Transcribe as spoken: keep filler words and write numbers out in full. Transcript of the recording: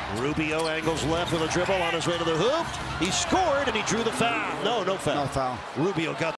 Rubio angles left with a dribble on his way to the hoop. He scored and he drew the foul. No, no foul. No foul. Rubio got